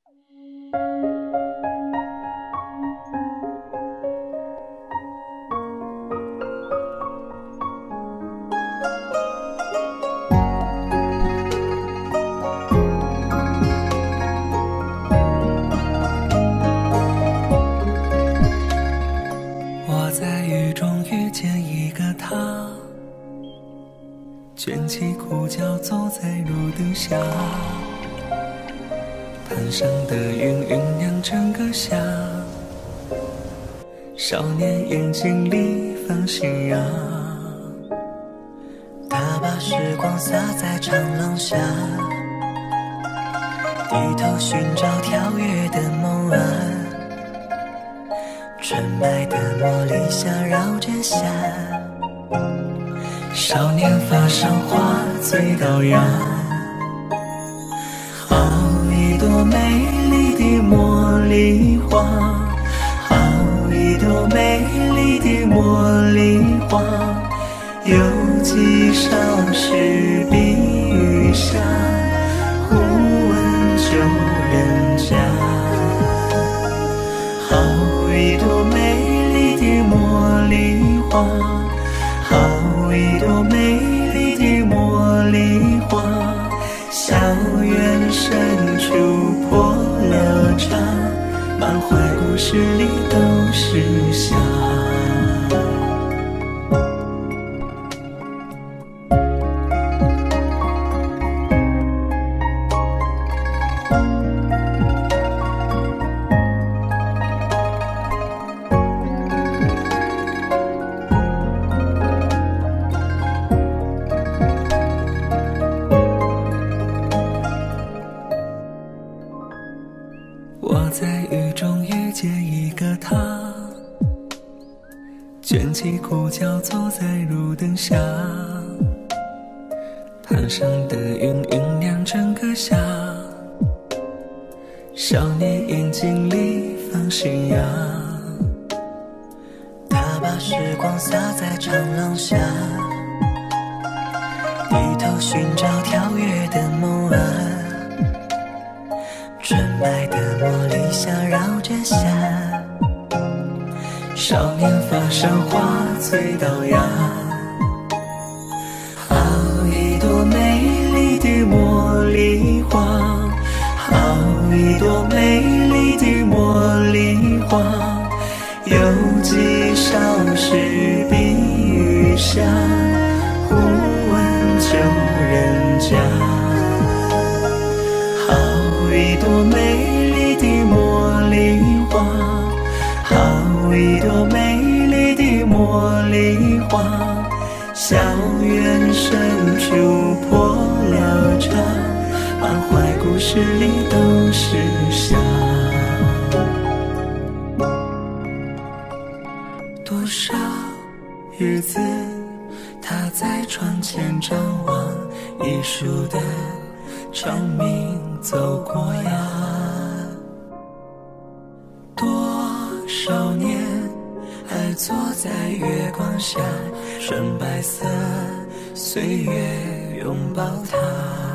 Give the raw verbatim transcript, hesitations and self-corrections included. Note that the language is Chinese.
我在雨中遇见一个他，卷起裤脚走在路灯下，滩上的云酝酿整个夏，少年眼睛里放信仰， 他把时光洒在长廊下，低头寻找跳跃的梦啊，纯白的茉莉香绕着夏， 少年发上花醉倒牙， 好一朵美丽的茉莉花，好一朵美丽的茉莉花，有几少时碧玉下，忽闻旧人家。好一朵美丽的茉莉花，好一朵美丽的茉莉花，校园深处破了茶，满怀故事里都是夏。 我在雨中遇见一个他，卷起裤脚走在路灯下，滩上的云酝酿整个夏，少年眼睛里放信仰， 他把时光洒在长廊下，低头寻找跳跃的梦啊，纯白的茉莉香绕着夏， 少年发上花醉倒牙， 好一朵美丽的茉莉花，好一朵美丽的茉莉花，有几少时碧玉下，忽闻旧人家。好一朵美丽的茉莉花，好一朵美丽的茉莉花，校园深处破了茶，满怀故事里都是夏。 多少日子他在窗前张望，一树的长鸣走过呀，多少年还坐在月光下，纯白色岁月拥抱他。